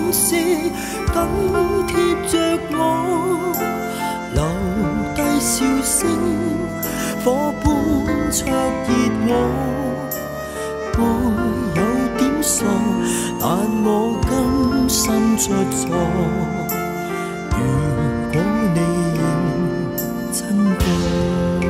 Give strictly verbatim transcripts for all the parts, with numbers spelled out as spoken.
事緊貼着我，留低笑聲，火般灼熱我。愛有點傻，但我甘心出錯。如果你認真過。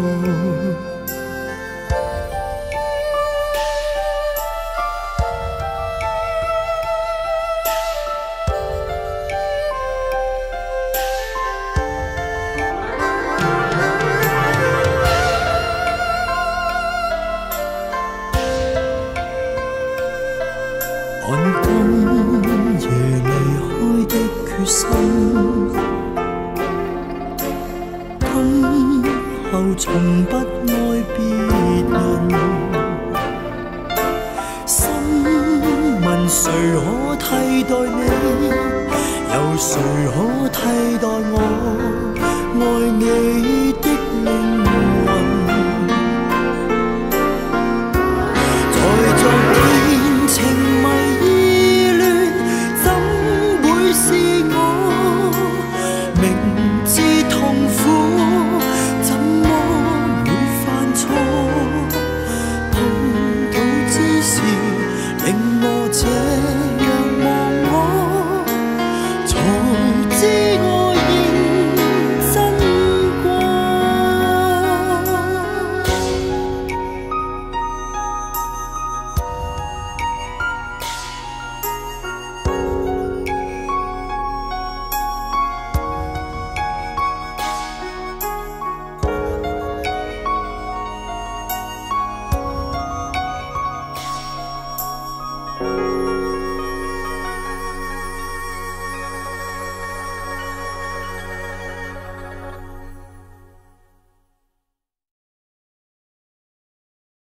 看今夜離開的決心，今後從不愛別人。心問誰可替代你，有誰可替代我愛你的靈魂？